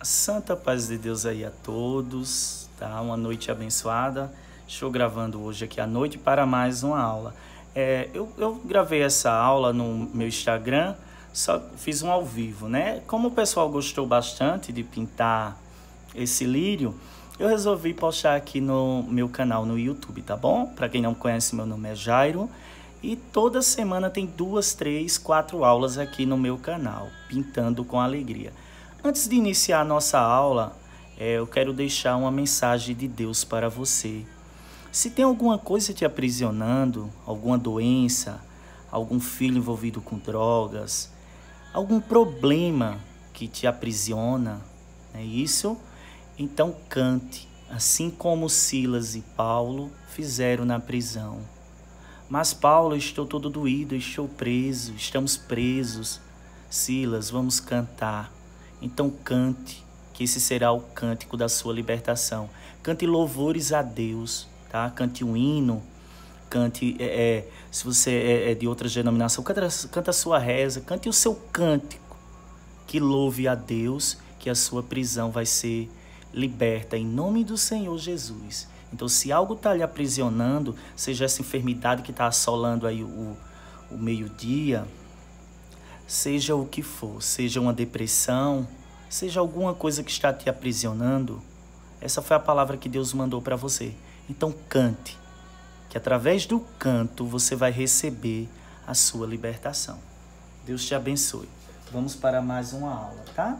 Santa paz de Deus aí a todos, tá? Uma noite abençoada. Estou gravando hoje aqui à noite para mais uma aula. Eu gravei essa aula no meu Instagram, só fiz um ao vivo, né? Como o pessoal gostou bastante de pintar esse lírio, eu resolvi postar aqui no meu canal no YouTube, tá bom? Para quem não conhece, meu nome é Jairo. E toda semana tem 2, 3, 4 aulas aqui no meu canal, Pintando com Alegria. Antes de iniciar a nossa aula, eu quero deixar uma mensagem de Deus para você. Se tem alguma coisa te aprisionando, alguma doença, algum filho envolvido com drogas, algum problema que te aprisiona, é isso? Então cante, assim como Silas e Paulo fizeram na prisão. Mas Paulo, estou todo doído, estou preso, estamos presos. Silas, vamos cantar. Então cante, que esse será o cântico da sua libertação. Cante louvores a Deus, tá? Cante um hino, cante, se você é de outra denominação, canta a sua reza, cante o seu cântico, que louve a Deus, que a sua prisão vai ser liberta em nome do Senhor Jesus. Então, se algo está lhe aprisionando, seja essa enfermidade que está assolando aí o meio-dia, seja o que for, seja uma depressão, seja alguma coisa que está te aprisionando, essa foi a palavra que Deus mandou para você. Então cante, que através do canto você vai receber a sua libertação. Deus te abençoe. Vamos para mais uma aula, tá?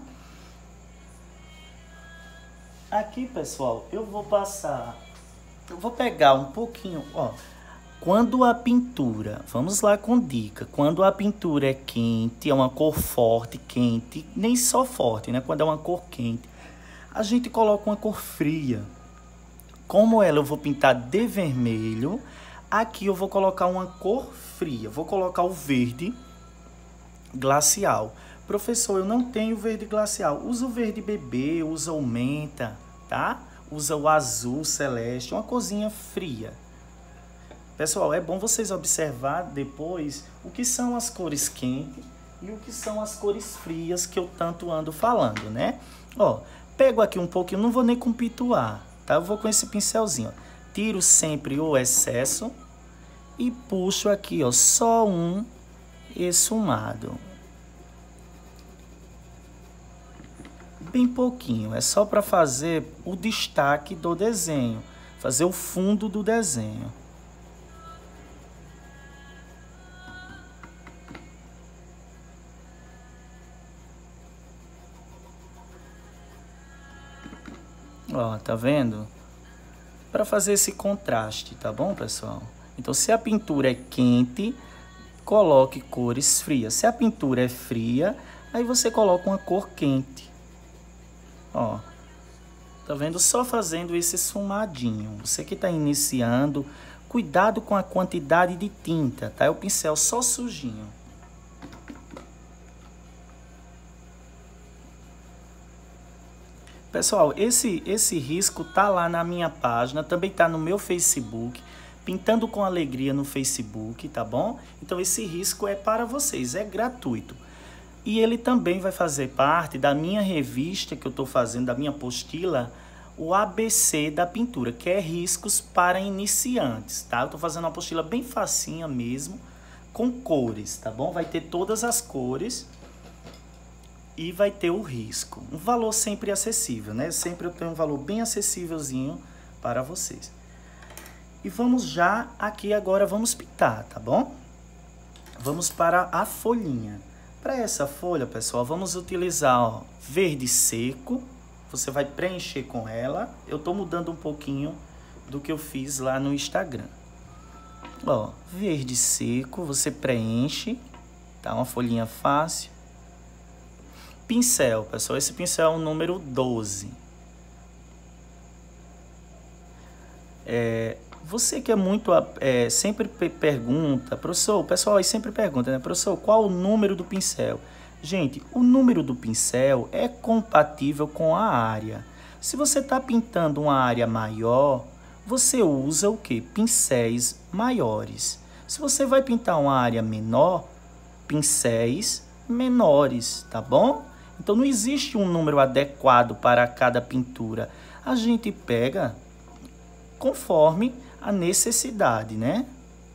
Aqui, pessoal, eu vou pegar um pouquinho, ó. Quando a pintura, vamos lá com dica, quando a pintura é quente, é uma cor forte, quente, nem só forte, né? Quando é uma cor quente, a gente coloca uma cor fria. Como ela eu vou pintar de vermelho, aqui eu vou colocar uma cor fria, vou colocar o verde glacial. Professor, eu não tenho verde glacial, usa o verde bebê, usa o menta, tá? Usa o azul celeste, uma corzinha fria. Pessoal, é bom vocês observar depois o que são as cores quentes e o que são as cores frias que eu tanto ando falando, né? Ó, pego aqui um pouquinho, não vou nem compituar, tá? Eu vou com esse pincelzinho, ó. Tiro sempre o excesso e puxo aqui, ó, só um esfumado. Bem pouquinho, é só para fazer o destaque do desenho, fazer o fundo do desenho. Ó, tá vendo? Para fazer esse contraste, tá bom, pessoal? Então, se a pintura é quente, coloque cores frias. Se a pintura é fria, aí você coloca uma cor quente. Ó, tá vendo? Só fazendo esse esfumadinho. Você que tá iniciando, cuidado com a quantidade de tinta, tá? É o pincel só sujinho. Pessoal, esse risco tá lá na minha página, também tá no meu Facebook, Pintando com Alegria no Facebook, tá bom? Então esse risco é para vocês, é gratuito. E ele também vai fazer parte da minha revista que eu tô fazendo, da minha apostila, o ABC da pintura, que é riscos para iniciantes, tá? Eu tô fazendo uma apostila bem facinha mesmo, com cores, tá bom? Vai ter todas as cores e vai ter o risco. Um valor sempre acessível, né? Sempre eu tenho um valor bem acessívelzinho para vocês. E vamos já aqui agora, vamos pintar, tá bom? Vamos para a folhinha. Para essa folha, pessoal, vamos utilizar, ó, verde seco. Você vai preencher com ela. Eu tô mudando um pouquinho do que eu fiz lá no Instagram. Ó, verde seco, você preenche, tá? Uma folhinha fácil. Pincel, pessoal, esse pincel é o número 12. Você que é muito, sempre pergunta, professor, o pessoal aí sempre pergunta, né? Professor, qual o número do pincel? Gente, o número do pincel é compatível com a área. Se você está pintando uma área maior, você usa o quê? Pincéis maiores. Se você vai pintar uma área menor, pincéis menores, tá bom? Então não existe um número adequado para cada pintura. A gente pega conforme a necessidade, né?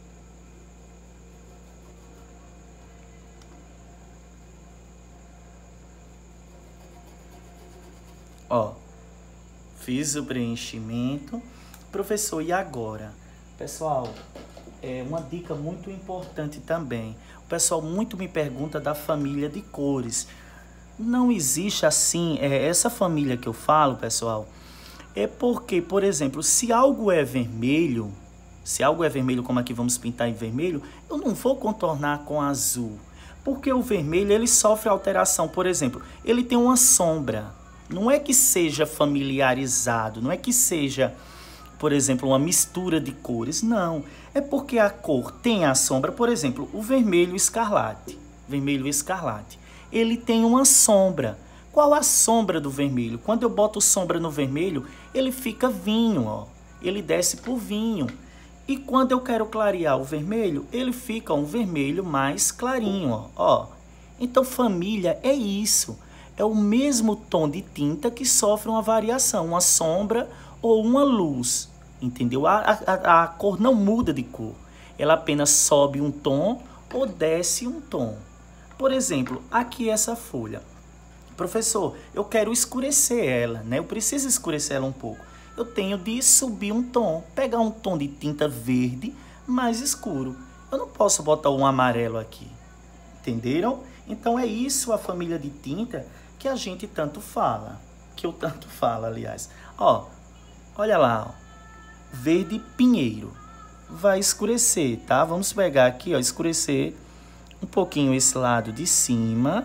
Ó, fiz o preenchimento. Professor, e agora? Pessoal, uma dica muito importante também. O pessoal muito me pergunta da família de cores. Não existe assim, essa família que eu falo, pessoal, é porque, por exemplo, se algo é vermelho, como aqui vamos pintar em vermelho, eu não vou contornar com azul. Porque o vermelho, ele sofre alteração. Por exemplo, ele tem uma sombra. Não é que seja familiarizado, não é que seja, por exemplo, uma mistura de cores. Não, é porque a cor tem a sombra. Por exemplo, o vermelho escarlate. Vermelho escarlate. Ele tem uma sombra. Qual a sombra do vermelho? Quando eu boto sombra no vermelho, ele fica vinho, ó. Ele desce por vinho. E quando eu quero clarear o vermelho, ele fica um vermelho mais clarinho, ó. Então, família é isso. É o mesmo tom de tinta que sofre uma variação, uma sombra ou uma luz, entendeu? A cor não muda de cor. Ela apenas sobe um tom ou desce um tom. Por exemplo, aqui essa folha. Professor, eu quero escurecer ela, né? Eu preciso escurecer ela um pouco. Eu tenho de subir um tom, pegar um tom de tinta verde mais escuro. Eu não posso botar um amarelo aqui, entenderam? Então é isso a família de tinta que a gente tanto fala, que eu tanto falo, aliás. Ó, olha lá, ó, verde pinheiro. Vai escurecer, tá? Vamos pegar aqui, ó, escurecer um pouquinho esse lado de cima.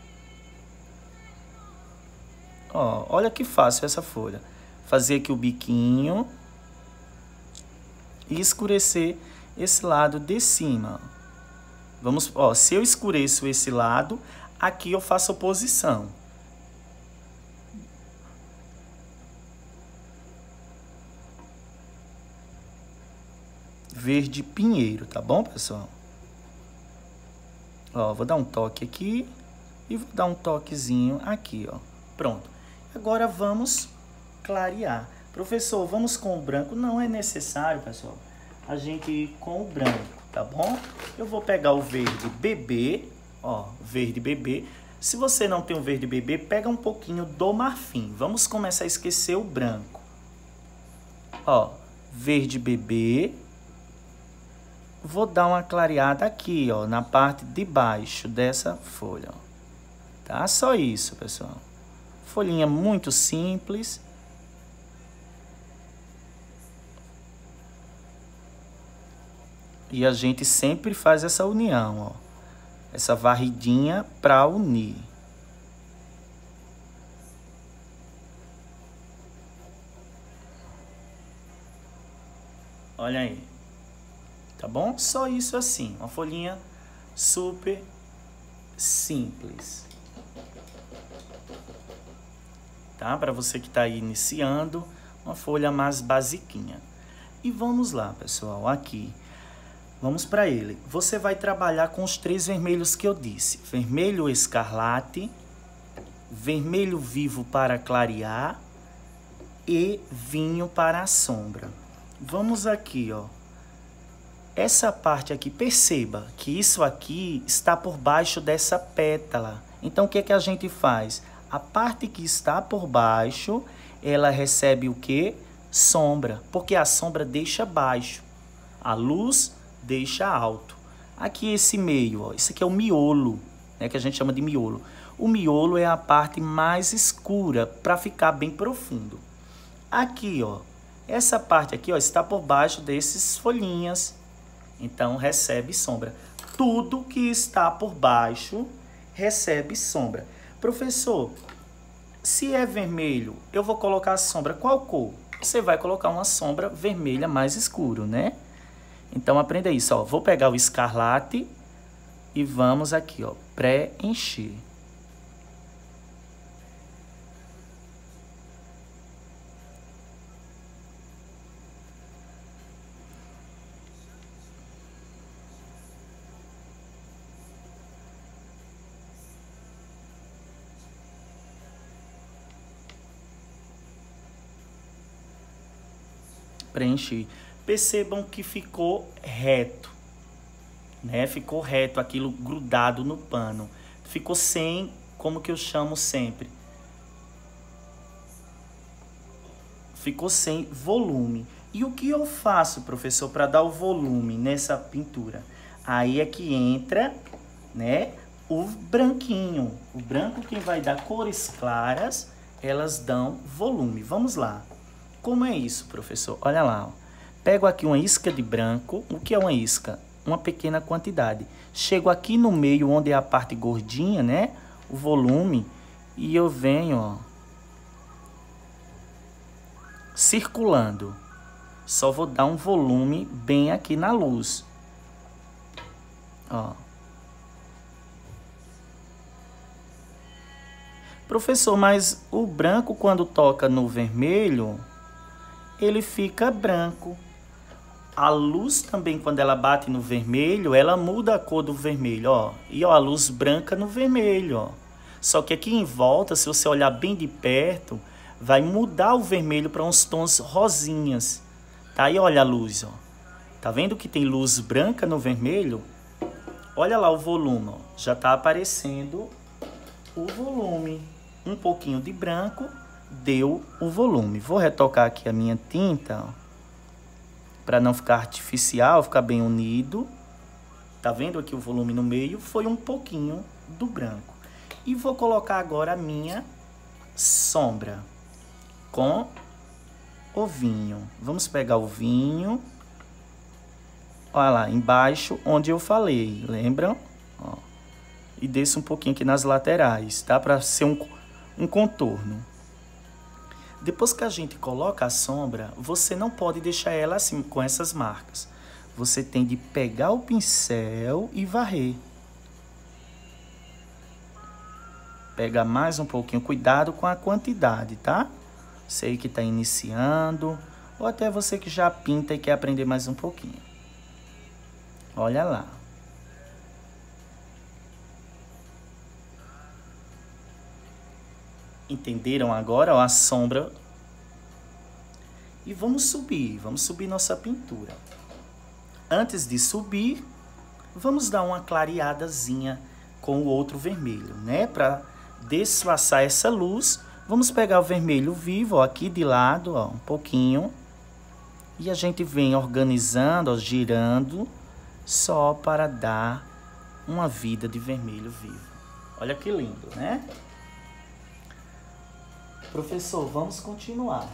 Ó, olha que fácil essa folha. Fazer aqui o biquinho e escurecer esse lado de cima. Vamos, ó, se eu escureço esse lado, aqui eu faço oposição. Verde pinheiro, tá bom, pessoal? Ó, vou dar um toque aqui e vou dar um toquezinho aqui, ó. Pronto. Agora vamos clarear. Professor, vamos com o branco? Não é necessário, pessoal, a gente ir com o branco, tá bom? Eu vou pegar o verde bebê, ó, verde bebê. Se você não tem o verde bebê, pega um pouquinho do marfim. Vamos começar a esquecer o branco. Ó, verde bebê. Vou dar uma clareada aqui, ó, na parte de baixo dessa folha, ó. Tá? Só isso, pessoal. Folhinha muito simples. E a gente sempre faz essa união, ó. Essa varridinha para unir. Olha aí. Tá bom? Só isso assim. Uma folhinha super simples. Tá? Para você que está aí iniciando, uma folha mais basiquinha. E vamos lá, pessoal, aqui. Vamos para ele. Você vai trabalhar com os 3 vermelhos que eu disse. Vermelho escarlate, vermelho vivo para clarear e vinho para a sombra. Vamos aqui, ó. Essa parte aqui, perceba que isso aqui está por baixo dessa pétala. Então, o que é que a gente faz? A parte que está por baixo, ela recebe o quê? Sombra, porque a sombra deixa baixo, a luz deixa alto. Aqui esse meio, ó, isso aqui é o miolo, né, que a gente chama de miolo. O miolo é a parte mais escura para ficar bem profundo. Aqui, ó, essa parte aqui, ó, está por baixo desses folhinhas, então recebe sombra. Tudo que está por baixo recebe sombra. Professor, se é vermelho, eu vou colocar a sombra qual cor? Você vai colocar uma sombra vermelha mais escuro, né? Então aprenda isso, ó. Vou pegar o escarlate e vamos aqui, ó, preencher. Preenchi. Percebam que ficou reto, né? Ficou reto, aquilo grudado no pano. Ficou sem, como que eu chamo sempre? Ficou sem volume. E o que eu faço, professor, para dar o volume nessa pintura? Aí é que entra, né, o branquinho. O branco quem vai dar cores claras, elas dão volume. Vamos lá. Como é isso, professor? Olha lá, ó. Pego aqui uma isca de branco. O que é uma isca? Uma pequena quantidade. Chego aqui no meio, onde é a parte gordinha, né? O volume. E eu venho, ó, circulando. Só vou dar um volume bem aqui na luz. Ó. Professor, mas o branco quando toca no vermelho, ele fica branco. A luz também, quando ela bate no vermelho, ela muda a cor do vermelho, ó. E ó, a luz branca no vermelho, ó. Só que aqui em volta, se você olhar bem de perto, vai mudar o vermelho para uns tons rosinhas. Tá aí, olha a luz, ó. Tá vendo que tem luz branca no vermelho? Olha lá o volume, ó. Já tá aparecendo o volume. Um pouquinho de branco deu o volume. Vou retocar aqui a minha tinta, ó, para não ficar artificial, ficar bem unido. Tá vendo aqui o volume no meio? Foi um pouquinho do branco. E vou colocar agora a minha sombra com o vinho. Vamos pegar o vinho. Olha lá, embaixo onde eu falei, lembram? Ó. E desço um pouquinho aqui nas laterais, tá? Para ser um contorno. Depois que a gente coloca a sombra, você não pode deixar ela assim, com essas marcas. Você tem de pegar o pincel e varrer. Pega mais um pouquinho, cuidado com a quantidade, tá? Você que está iniciando, ou até você que já pinta e quer aprender mais um pouquinho. Olha lá. Entenderam agora, ó, a sombra? E vamos subir nossa pintura. Antes de subir, vamos dar uma clareadazinha com o outro vermelho, né? Para disfarçar essa luz, vamos pegar o vermelho vivo, ó, aqui de lado, ó, um pouquinho. E a gente vem organizando, ó, girando, só para dar uma vida de vermelho vivo. Olha que lindo, né? Professor, vamos continuar.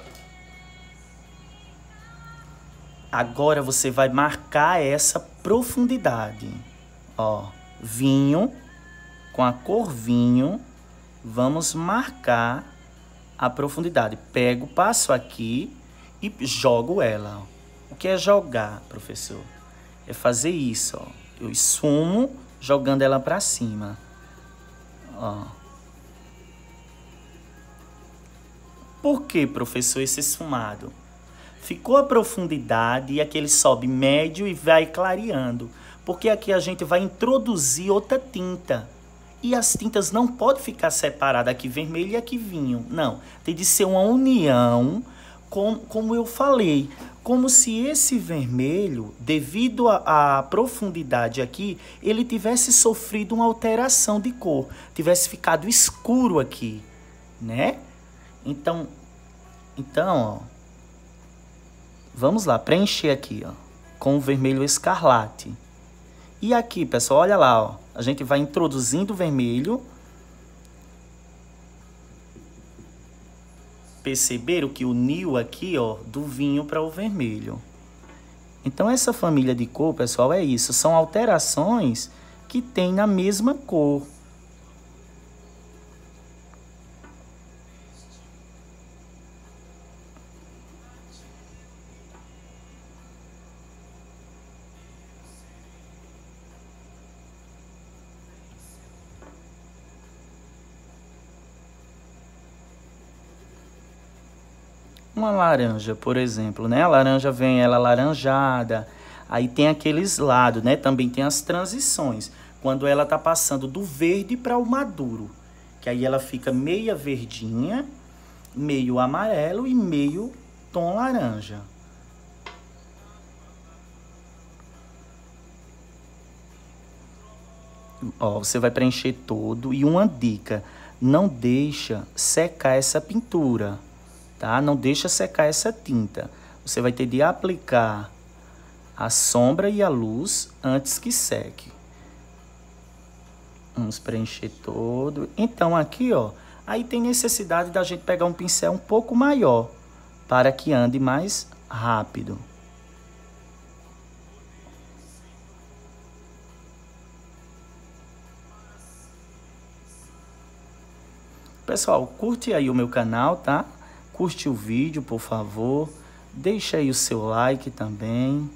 Agora você vai marcar essa profundidade. Ó, vinho, com a cor vinho, vamos marcar a profundidade. Pego, passo aqui e jogo ela. Ó. O que é jogar, professor? É fazer isso, ó. Eu esfumo jogando ela para cima. Ó. Por que, professor, esse esfumado? Ficou a profundidade e aquele sobe médio e vai clareando. Porque aqui a gente vai introduzir outra tinta. E as tintas não podem ficar separadas, aqui vermelho e aqui vinho. Não, tem de ser uma união, como eu falei. Como se esse vermelho, devido à profundidade aqui, ele tivesse sofrido uma alteração de cor. Tivesse ficado escuro aqui, né? Então, ó, vamos lá, preencher aqui, ó, com o vermelho escarlate. E aqui, pessoal, olha lá, ó, a gente vai introduzindo o vermelho. Perceberam que uniu aqui, ó, do vinho para o vermelho. Então, essa família de cor, pessoal, é isso. São alterações que tem na mesma cor. Uma laranja, por exemplo, né? A laranja vem ela laranjada, aí tem aqueles lados, né? Também tem as transições, quando ela tá passando do verde para o maduro, que aí ela fica meia verdinha, meio amarelo e meio tom laranja. Ó, você vai preencher todo. E uma dica, não deixa secar essa pintura, tá? Não deixa secar essa tinta. Você vai ter de aplicar a sombra e a luz antes que seque. Vamos preencher todo. Então aqui, ó, aí tem necessidade da gente pegar um pincel um pouco maior para que ande mais rápido. Pessoal, curte aí o meu canal, tá? Curte o vídeo, por favor. Deixa aí o seu like também.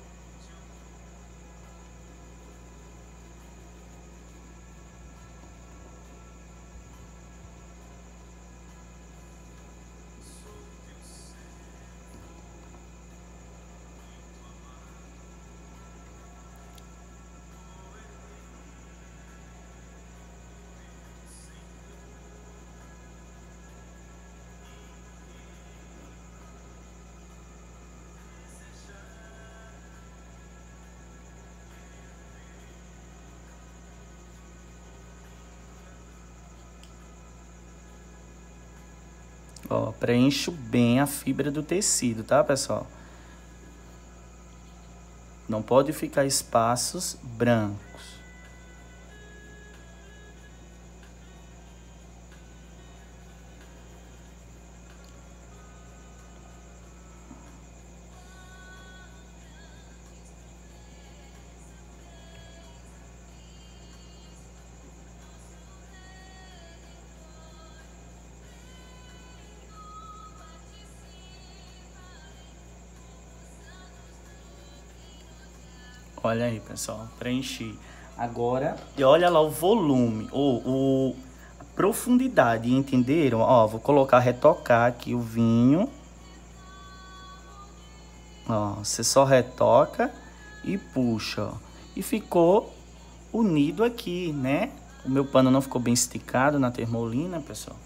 Ó, preencho bem a fibra do tecido, tá, pessoal? Não pode ficar espaços brancos. Olha aí, pessoal, preenchi. Agora, e olha lá o volume, ou a profundidade, entenderam? Ó, vou colocar, retocar aqui o vinho. Ó, você só retoca e puxa, ó. E ficou unido aqui, né? O meu pano não ficou bem esticado na termolina, pessoal.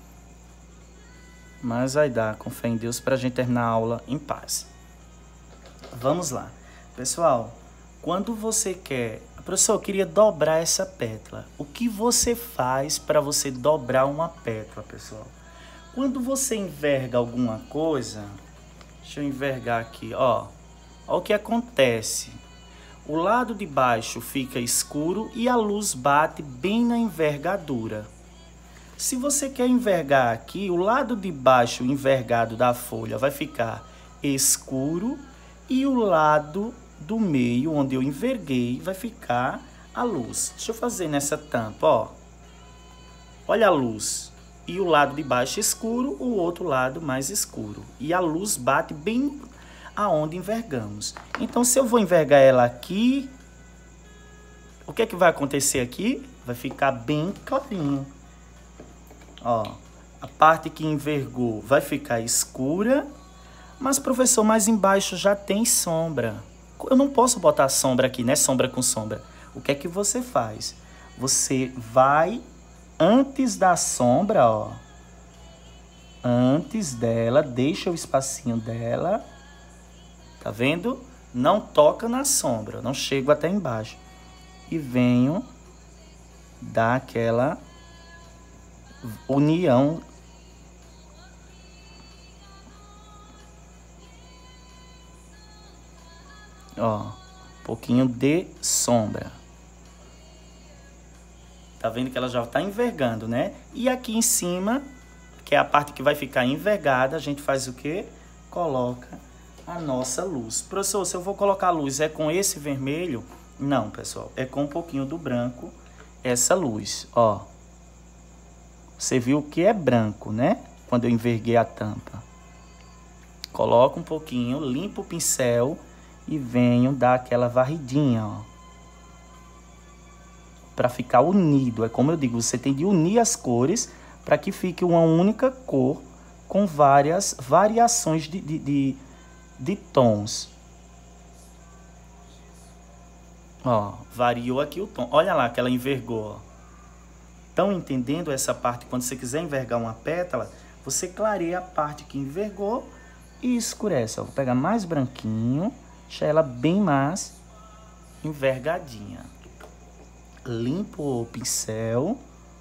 Mas vai dar, com fé em Deus, pra gente terminar a aula em paz. Vamos lá. Pessoal, quando você quer... Professor, eu queria dobrar essa pétala. O que você faz para você dobrar uma pétala, pessoal? Quando você enverga alguma coisa... Deixa eu envergar aqui, ó. Ó o que acontece. O lado de baixo fica escuro e a luz bate bem na envergadura. Se você quer envergar aqui, o lado de baixo envergado da folha vai ficar escuro e o lado do meio, onde eu enverguei, vai ficar a luz. Deixa eu fazer nessa tampa, ó. Olha a luz. E o lado de baixo escuro, o outro lado mais escuro. E a luz bate bem aonde envergamos. Então, se eu vou envergar ela aqui, o que é que vai acontecer aqui? Vai ficar bem clarinho. Ó, a parte que envergou vai ficar escura, mas, professor, mais embaixo já tem sombra. Eu não posso botar sombra aqui, né? Sombra com sombra. O que é que você faz? Você vai antes da sombra, ó. Antes dela, deixa o espacinho dela. Tá vendo? Não toca na sombra, não chego até embaixo. E venho dar aquela união. Ó, um pouquinho de sombra. Tá vendo que ela já tá envergando, né? E aqui em cima, que é a parte que vai ficar envergada, a gente faz o quê? Coloca a nossa luz. Professor, se eu vou colocar a luz, é com esse vermelho? Não, pessoal, é com um pouquinho do branco essa luz, ó. Você viu que é branco, né? Quando eu enverguei a tampa. Coloco um pouquinho, limpo o pincel e venho dar aquela varridinha, ó. Para ficar unido. É como eu digo, você tem de unir as cores para que fique uma única cor com várias variações de tons. Ó, variou aqui o tom. Olha lá que ela envergou, ó. Estão entendendo essa parte? Quando você quiser envergar uma pétala, você clareia a parte que envergou e escurece. Ó, vou pegar mais branquinho, deixar ela bem mais envergadinha. limpo o pincel.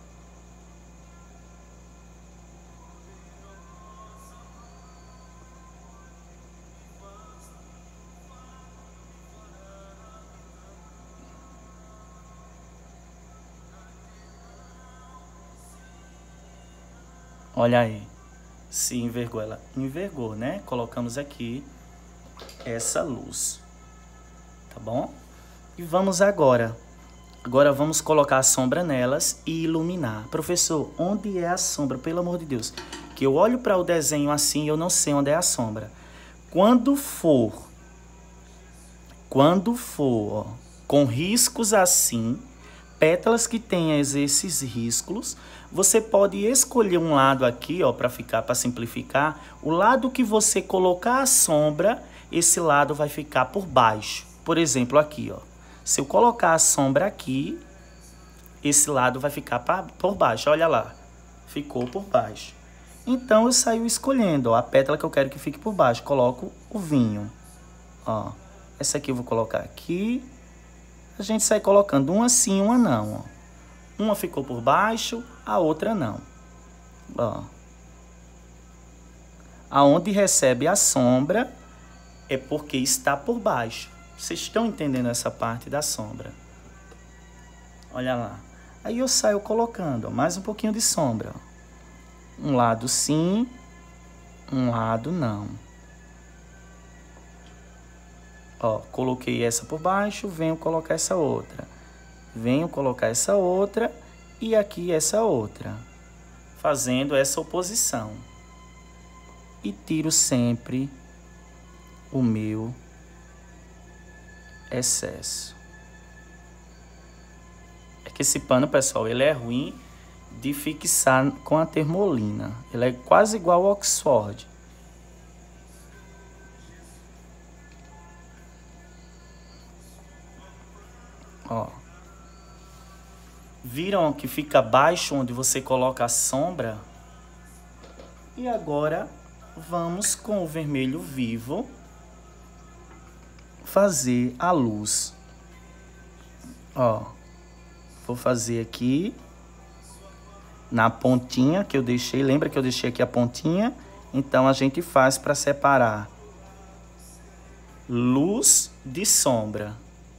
Olha aí, se envergou, ela envergou, né? Colocamos aqui essa luz, tá bom? E vamos agora vamos colocar a sombra nelas e iluminar. Professor, onde é a sombra? Pelo amor de Deus, que eu olho para o desenho assim e eu não sei onde é a sombra. Quando for, ó, com riscos assim, pétalas que tenham esses riscos, você pode escolher um lado aqui, ó, para simplificar. O lado que você colocar a sombra, esse lado vai ficar por baixo. Por exemplo, aqui, ó. Se eu colocar a sombra aqui, esse lado vai ficar por baixo. Olha lá, ficou por baixo. Então eu saio escolhendo, ó, a pétala que eu quero que fique por baixo. Coloco o vinho, ó. Essa aqui eu vou colocar aqui. A gente sai colocando uma sim, uma não, ó. Uma ficou por baixo, a outra não. Ó. Aonde recebe a sombra é porque está por baixo. Vocês estão entendendo essa parte da sombra? Olha lá. Aí eu saio colocando, ó, mais um pouquinho de sombra. Ó. Um lado sim, um lado não. Ó, coloquei essa por baixo, venho colocar essa outra. Venho colocar essa outra e aqui essa outra. Fazendo essa oposição. E tiro sempre o meu excesso. É que esse pano, pessoal, ele é ruim de fixar com a termolina. Ele é quase igual ao Oxford. Ó. Viram que fica baixo onde você coloca a sombra? E agora vamos com o vermelho vivo fazer a luz. Ó, vou fazer aqui na pontinha que eu deixei. Lembra que eu deixei aqui a pontinha? Então a gente faz para separar luz de sombra.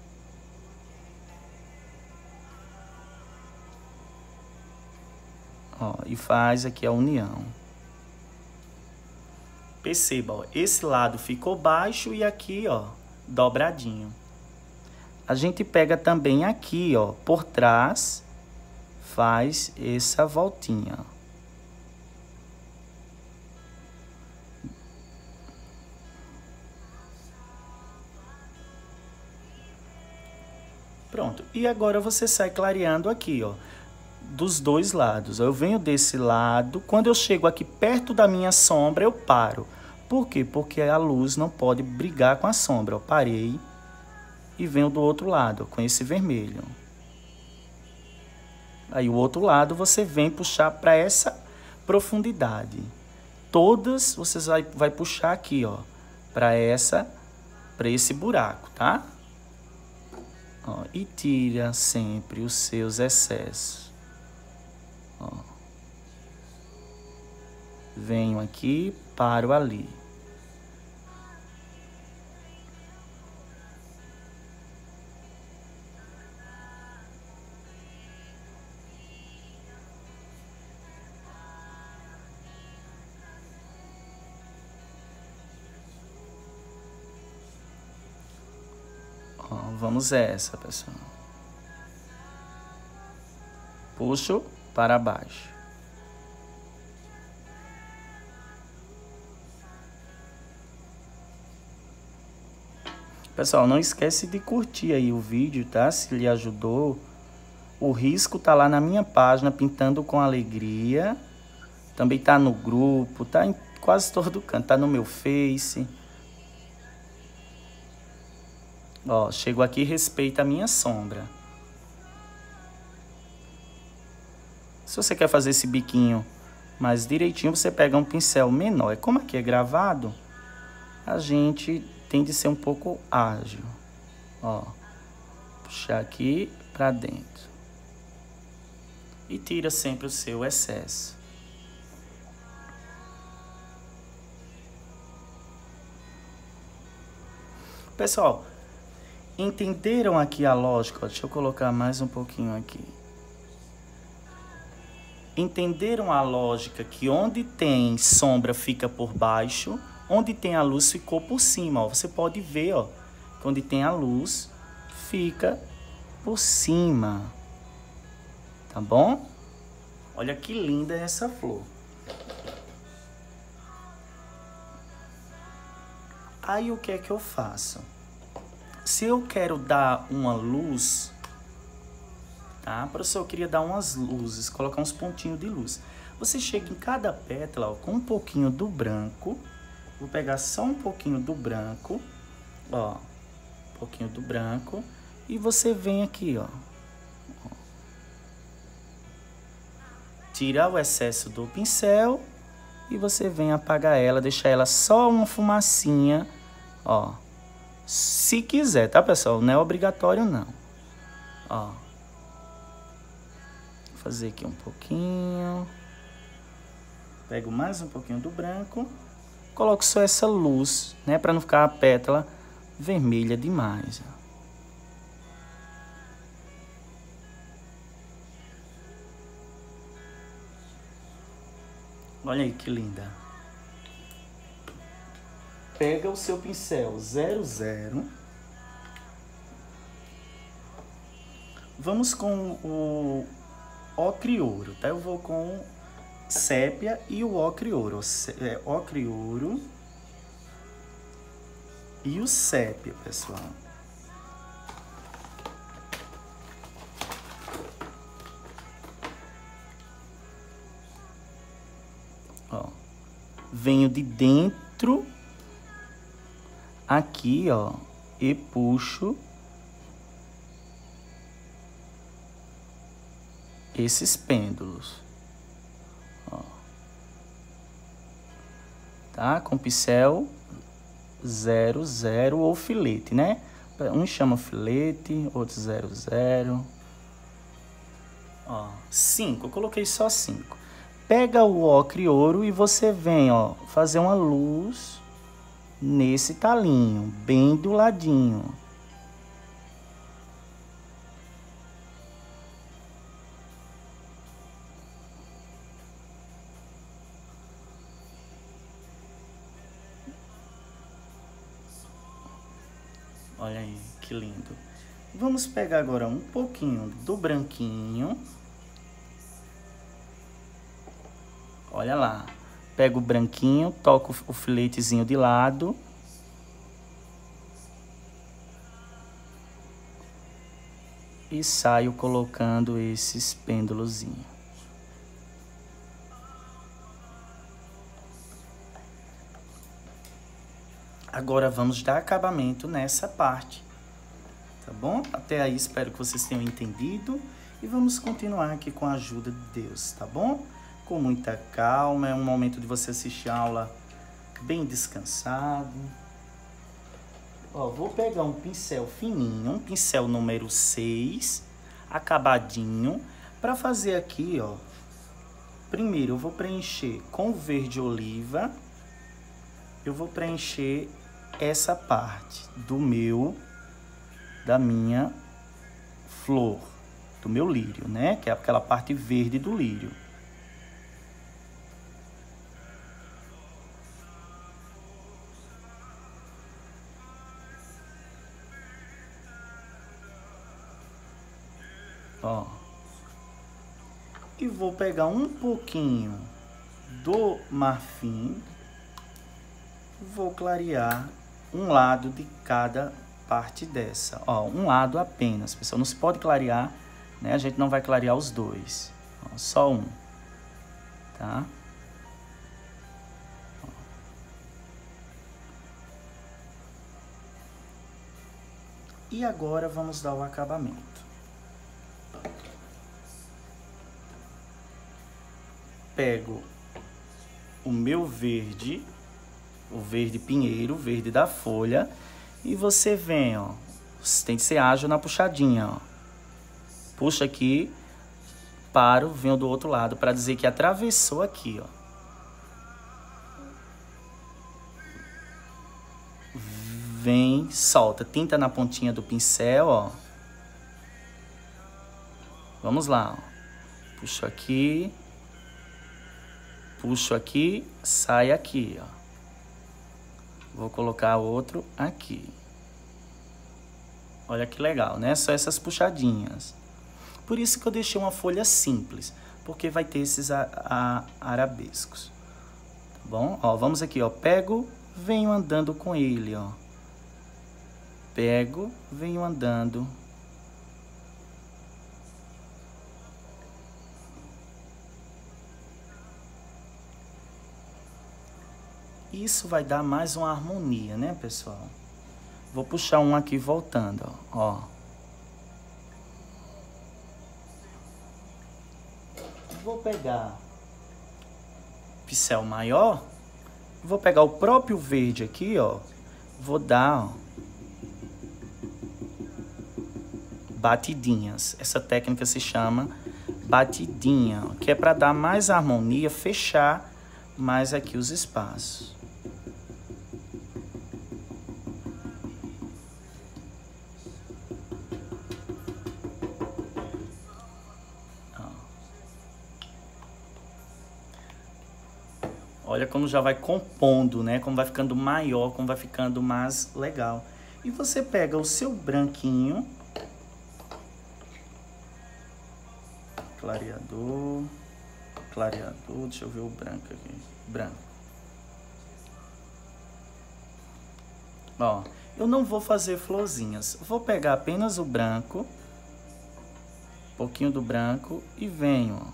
Ó, e faz aqui a união. Perceba, ó, esse lado ficou baixo e aqui, ó, dobradinho. A gente pega também aqui, ó, por trás, faz essa voltinha. Pronto. E agora você sai clareando aqui, ó, dos dois lados. Eu venho desse lado, quando eu chego aqui perto da minha sombra, eu paro. Por quê? Porque a luz não pode brigar com a sombra. Eu parei e venho do outro lado, com esse vermelho. Aí o outro lado você vem puxar para essa profundidade. Todas vocês vai puxar aqui, ó, para esse buraco, tá? Ó, e tira sempre os seus excessos. Ó. Venho aqui, paro ali. Ó, vamos essa, pessoal. Puxo para baixo. Pessoal, não esquece de curtir aí o vídeo, tá? Se lhe ajudou. O risco tá lá na minha página, Pintando com Alegria. Também tá no grupo, tá em quase todo canto. Tá no meu Face. Ó, chego aqui e respeita a minha sombra. Se você quer fazer esse biquinho mais direitinho, você pega um pincel menor. Como aqui é gravado, a gente tem de ser um pouco ágil. Ó, puxar aqui pra dentro. e tira sempre o seu excesso. Pessoal, entenderam aqui a lógica? Deixa eu colocar mais um pouquinho aqui. Entenderam a lógica que onde tem sombra fica por baixo, onde tem a luz ficou por cima, ó. Você pode ver, ó, que onde tem a luz fica por cima. Tá bom? Olha que linda essa flor. Aí o que é que eu faço? Se eu quero dar uma luz, tá? Professor, eu queria dar umas luzes, colocar uns pontinhos de luz. Você chega em cada pétala, ó, com um pouquinho do branco. Vou pegar só um pouquinho do branco, ó, um pouquinho do branco. E você vem aqui, ó. Tirar o excesso do pincel e você vem apagar ela, deixar ela só uma fumacinha, ó. Se quiser, tá, pessoal? Não é obrigatório, não. Ó. Vou fazer aqui um pouquinho. Pego mais um pouquinho do branco. Coloco só essa luz, né? Pra não ficar a pétala vermelha demais, ó. Olha aí que linda. Pega o seu pincel 00. Vamos com o ocre ouro, tá? Eu vou com sépia e o ocre ouro. Ocre ouro e o sépia, pessoal. Ó. Venho de dentro aqui, ó, e puxo esses pêndulos, ó, tá? Com pincel 00 ou filete, né? Um chama filete, outro 00. Ó, 5, eu coloquei só 5. Pega o ocre ouro e você vem, ó, fazer uma luz nesse talinho, bem do ladinho. Olha aí, que lindo. Vamos pegar agora um pouquinho do branquinho. Olha lá. Pego o branquinho, toco o filetezinho de lado. E saio colocando esses pêndulozinhos. Agora vamos dar acabamento nessa parte. Tá bom? Até aí espero que vocês tenham entendido. E vamos continuar aqui com a ajuda de Deus, tá bom? Com muita calma, é um momento de você assistir a aula bem descansado. Ó, vou pegar um pincel fininho, um pincel número 6, acabadinho, para fazer aqui, ó. Primeiro eu vou preencher com verde oliva, eu vou preencher essa parte da minha flor, do meu lírio, né? Que é aquela parte verde do lírio. Ó, e vou pegar um pouquinho do marfim, vou clarear um lado de cada parte dessa, ó, um lado apenas, pessoal, não se pode clarear, né? A gente não vai clarear os dois, ó, só um, tá? E agora vamos dar o acabamento. Pego o meu verde, o verde pinheiro, o verde da folha, e você vem, ó, você tem que ser ágil na puxadinha, ó. Puxa aqui, paro, venho do outro lado para dizer que atravessou aqui, ó. Vem, solta, tinta na pontinha do pincel, ó. Vamos lá, ó. Puxo aqui, sai aqui, ó. Vou colocar outro aqui. Olha que legal, né? Só essas puxadinhas. Por isso que eu deixei uma folha simples, porque vai ter esses arabescos. Tá bom? Ó, vamos aqui, ó. Pego, venho andando com ele, ó. Pego, venho andando. Isso vai dar mais uma harmonia, né, pessoal? Vou puxar um aqui voltando, ó. Vou pegar pincel maior. Vou pegar o próprio verde aqui, ó. Vou dar, ó, batidinhas. Essa técnica se chama batidinha, ó, que é para dar mais harmonia, fechar mais aqui os espaços. Olha como já vai compondo, né? Como vai ficando maior, como vai ficando mais legal. E você pega o seu branquinho, clareador, deixa eu ver o branco aqui, branco. Ó, eu não vou fazer florzinhas, vou pegar apenas o branco, um pouquinho do branco e venho, ó.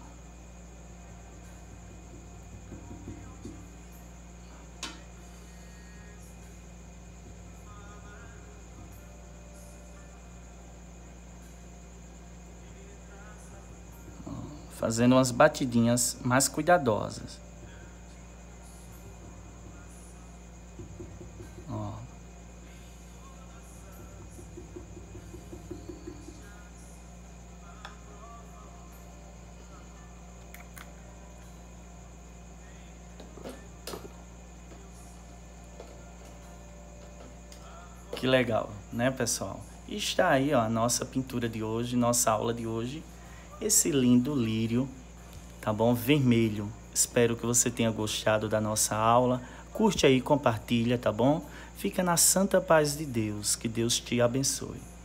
Fazendo umas batidinhas mais cuidadosas. Ó. Que legal, né, pessoal? E está aí, ó, a nossa pintura de hoje, nossa aula de hoje. Esse lindo lírio, tá bom? Vermelho. Espero que você tenha gostado da nossa aula. Curte aí, compartilha, tá bom? Fica na santa paz de Deus. Que Deus te abençoe.